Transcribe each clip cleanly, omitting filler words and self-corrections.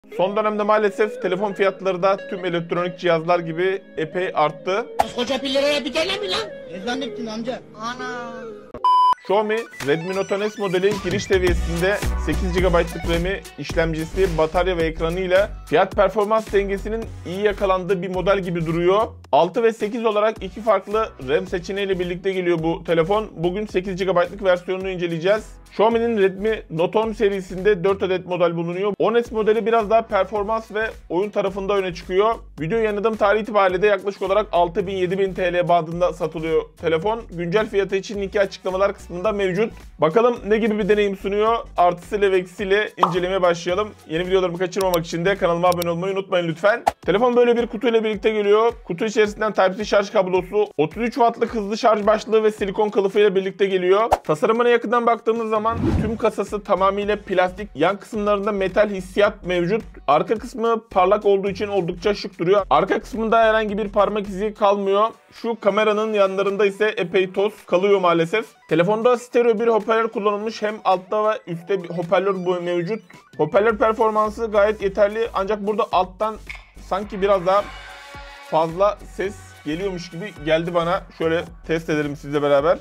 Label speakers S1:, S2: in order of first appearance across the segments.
S1: Son dönemde maalesef telefon fiyatları da tüm elektronik cihazlar gibi epey arttı.
S2: Koca 1 liraya bir tane mi lan? Ne zannettin amca? Ana.
S1: Xiaomi Redmi Note S modeli giriş seviyesinde 8 GB'lık RAM'i, işlemcisi, batarya ve ekranıyla fiyat performans dengesinin iyi yakalandığı bir model gibi duruyor. 6 ve 8 olarak iki farklı RAM seçeneğiyle birlikte geliyor bu telefon. Bugün 8 GB'lık versiyonunu inceleyeceğiz. Xiaomi'nin Redmi Note 10 serisinde 4 adet model bulunuyor. 10S modeli biraz daha performans ve oyun tarafında öne çıkıyor. Video yayınladığım tarih itibariyle de yaklaşık olarak 6000-7000 TL bandında satılıyor telefon. Güncel fiyatı için linki açıklamalar kısmında mevcut. Bakalım ne gibi bir deneyim sunuyor. Artısıyla ve eksisiyle incelemeye başlayalım. Yeni videolarımı kaçırmamak için de kanalıma abone olmayı unutmayın lütfen. Telefon böyle bir kutuyla birlikte geliyor. Kutu içerisinden Type-C şarj kablosu, 33 wattlık hızlı şarj başlığı ve silikon kılıfıyla birlikte geliyor. Tasarımına yakından baktığımız zaman tüm kasası tamamıyla plastik, yan kısımlarında metal hissiyat mevcut. Arka kısmı parlak olduğu için oldukça şık duruyor. Arka kısmında herhangi bir parmak izi kalmıyor. Şu kameranın yanlarında ise epey toz kalıyor maalesef. Telefonda stereo bir hoparlör kullanılmış. Hem altta ve üstte bir hoparlör mevcut. Hoparlör performansı gayet yeterli. Ancak burada alttan sanki biraz daha fazla ses geliyormuş gibi geldi bana. Şöyle test edelim sizle beraber.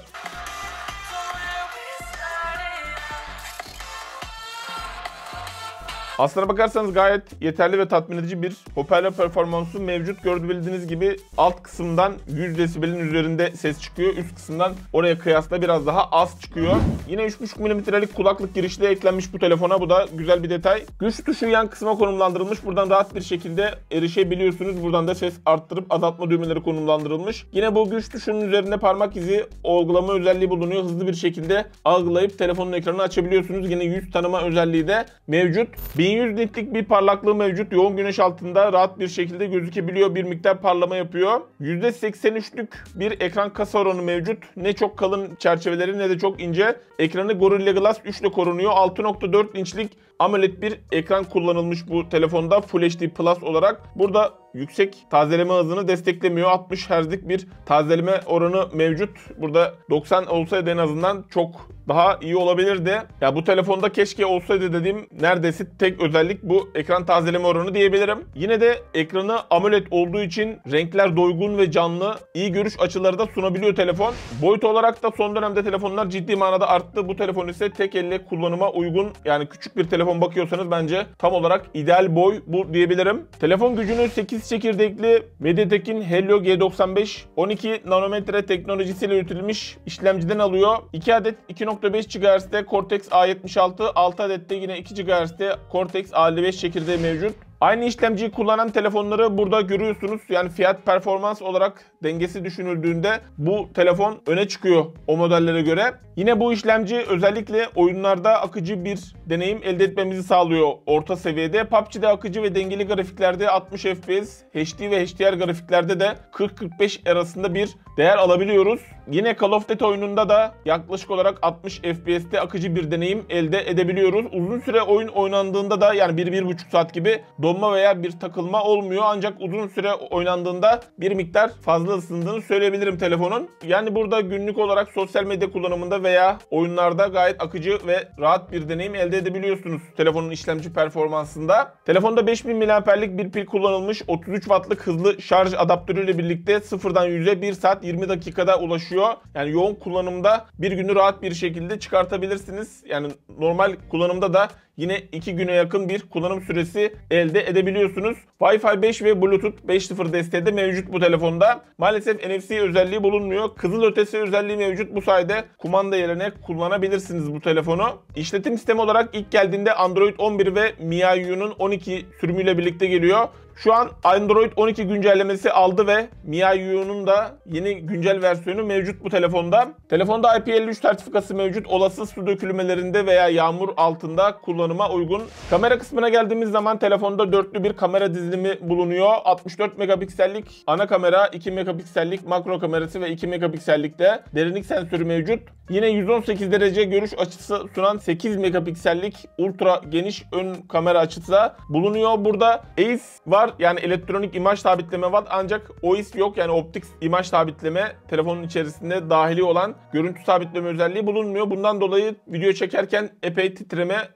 S1: Aslına bakarsanız gayet yeterli ve tatmin edici bir hoparlör performansı mevcut. Görebildiğiniz gibi alt kısımdan 100 desibelin üzerinde ses çıkıyor. Üst kısımdan oraya kıyasla biraz daha az çıkıyor. Yine 3.5 mm'lik kulaklık girişli eklenmiş bu telefona. Bu da güzel bir detay. Güç tuşu yan kısma konumlandırılmış. Buradan rahat bir şekilde erişebiliyorsunuz. Buradan da ses arttırıp azaltma düğmeleri konumlandırılmış. Yine bu güç tuşunun üzerinde parmak izi algılama özelliği bulunuyor. Hızlı bir şekilde algılayıp telefonun ekranını açabiliyorsunuz. Yine yüz tanıma özelliği de mevcut. 1100 nitlik bir parlaklığı mevcut. Yoğun güneş altında rahat bir şekilde gözükebiliyor. Bir miktar parlama yapıyor. %83'lük bir ekran kasa oranı mevcut. Ne çok kalın çerçeveleri ne de çok ince. Ekranı Gorilla Glass 3 ile korunuyor. 6.4 inçlik AMOLED bir ekran kullanılmış bu telefonda Full HD Plus olarak. Burada yüksek tazeleme hızını desteklemiyor. 60 Hz'lik bir tazeleme oranı mevcut. Burada 90 olsaydı en azından çok daha iyi olabilirdi. Ya bu telefonda keşke olsaydı dediğim neredeyse tek özellik bu ekran tazeleme oranı diyebilirim. Yine de ekranı AMOLED olduğu için renkler doygun ve canlı, iyi görüş açıları da sunabiliyor telefon. Boyut olarak da son dönemde telefonlar ciddi manada arttı. Bu telefon ise tek elle kullanıma uygun. Yani küçük bir telefon bakıyorsanız bence tam olarak ideal boy bu diyebilirim. Telefon gücünü 8 çekirdekli MediaTek'in Helio G95 12 nanometre teknolojisiyle üretilmiş işlemciden alıyor. 2 adet 2.5 GHz'de Cortex A76, 6 adet de yine 2 GHz'de Cortex A55 çekirdeği mevcut. Aynı işlemciyi kullanan telefonları burada görüyorsunuz. Yani fiyat performans olarak dengesi düşünüldüğünde bu telefon öne çıkıyor o modellere göre. Yine bu işlemci özellikle oyunlarda akıcı bir deneyim elde etmemizi sağlıyor orta seviyede. PUBG'de akıcı ve dengeli grafiklerde 60 FPS, HD ve HDR grafiklerde de 40-45 arasında bir değer alabiliyoruz. Yine Call of Duty oyununda da yaklaşık olarak 60 FPS'te akıcı bir deneyim elde edebiliyoruz. Uzun süre oyun oynandığında da yani 1-1,5 saat gibi donma veya bir takılma olmuyor. Ancak uzun süre oynandığında bir miktar fazla ısındığını söyleyebilirim telefonun. Yani burada günlük olarak sosyal medya kullanımında veya oyunlarda gayet akıcı ve rahat bir deneyim elde edebiliyorsunuz telefonun işlemci performansında. Telefonda 5000 mAh'lik bir pil kullanılmış, 33 wattlık hızlı şarj adaptörüyle birlikte sıfırdan 100'e 1 saat 20 dakikada ulaşıyor. Yani yoğun kullanımda bir günü rahat bir şekilde çıkartabilirsiniz. Yani normal kullanımda da yine 2 güne yakın bir kullanım süresi elde edebiliyorsunuz. Wi-Fi 5 ve Bluetooth 5.0 desteği de mevcut bu telefonda. Maalesef NFC özelliği bulunmuyor. Kızılötesi özelliği mevcut. Bu sayede kumanda yerine kullanabilirsiniz bu telefonu. İşletim sistemi olarak ilk geldiğinde Android 11 ve MIUI'nun 12 sürümüyle birlikte geliyor. Şu an Android 12 güncellemesi aldı ve MIUI'nun da yeni güncel versiyonu mevcut bu telefonda. Telefonda IP53 sertifikası mevcut. Olası su dökülmelerinde veya yağmur altında kullanıma uygun. Kamera kısmına geldiğimiz zaman telefonda dörtlü bir kamera dizilimi bulunuyor. 64 megapiksellik ana kamera, 2 megapiksellik makro kamerası ve 2 megapiksellik de derinlik sensörü mevcut. Yine 118 derece görüş açısı sunan 8 megapiksellik ultra geniş ön kamera açısı da bulunuyor. Burada EIS var. Yani elektronik imaj sabitleme var. Ancak OIS yok. Yani optik imaj sabitleme telefonun içerisinde dahili olan görüntü sabitleme özelliği bulunmuyor. Bundan dolayı video çekerken epey titreme olabiliyor.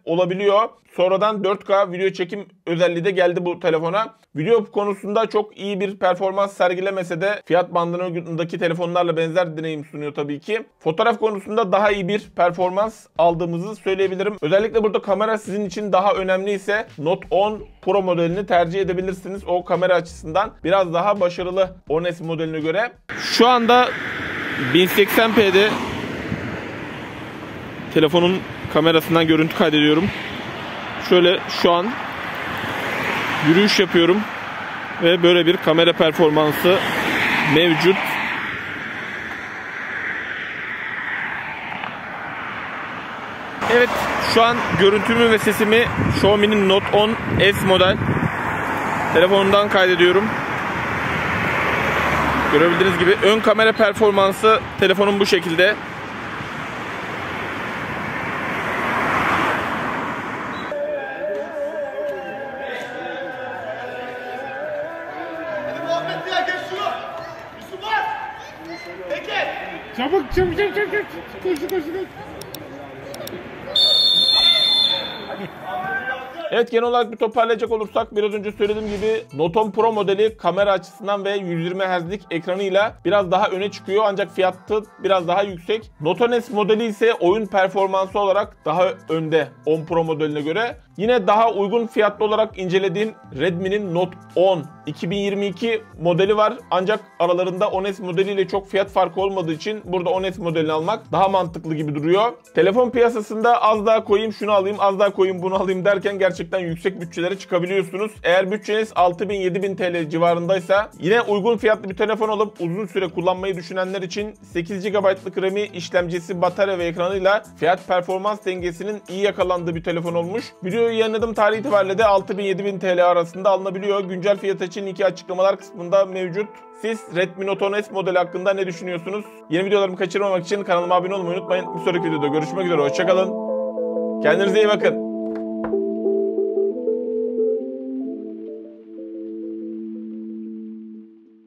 S1: olabiliyor. Sonradan 4K video çekim özelliği de geldi bu telefona. Video konusunda çok iyi bir performans sergilemese de fiyat bandındaki telefonlarla benzer deneyim sunuyor tabii ki. Fotoğraf konusunda daha iyi bir performans aldığımızı söyleyebilirim. Özellikle burada kamera sizin için daha önemliyse Note 10 Pro modelini tercih edebilirsiniz. O kamera açısından biraz daha başarılı 10S modeline göre. Şu anda 1080p'de telefonun kamerasından görüntü kaydediyorum. Şöyle şu an yürüyüş yapıyorum ve böyle bir kamera performansı mevcut. Evet, şu an görüntümü ve sesimi Xiaomi'nin Note 10 S model telefonundan kaydediyorum. Görebildiğiniz gibi ön kamera performansı telefonun bu şekilde.
S3: Çabuk. Koş.
S1: Evet, genel olarak bir toparlayacak olursak biraz önce söylediğim gibi Note 10 Pro modeli kamera açısından ve 120 Hz'lik ekranıyla biraz daha öne çıkıyor ancak fiyatı biraz daha yüksek. Note 10 S modeli ise oyun performansı olarak daha önde 10 Pro modeline göre. Yine daha uygun fiyatlı olarak incelediğim Redmi'nin Note 10 2022 modeli var. Ancak aralarında 10S modeliyle çok fiyat farkı olmadığı için burada 10S modelini almak daha mantıklı gibi duruyor. Telefon piyasasında az daha koyayım şunu alayım, az daha koyayım bunu alayım derken gerçekten yüksek bütçelere çıkabiliyorsunuz. Eğer bütçeniz 6000-7000 TL civarındaysa yine uygun fiyatlı bir telefon alıp uzun süre kullanmayı düşünenler için 8 GB'lık RAM'i, işlemcisi, batarya ve ekranıyla fiyat performans dengesinin iyi yakalandığı bir telefon olmuş. Videoyu yayınladığım tarih itibariyle de 6000-7000 TL arasında alınabiliyor. Güncel fiyat için iki açıklamalar kısmında mevcut. Siz Redmi Note 10 S modeli hakkında ne düşünüyorsunuz? Yeni videolarımı kaçırmamak için kanalıma abone olmayı unutmayın. Bir sonraki videoda görüşmek üzere. Hoşçakalın. Kendinize iyi bakın.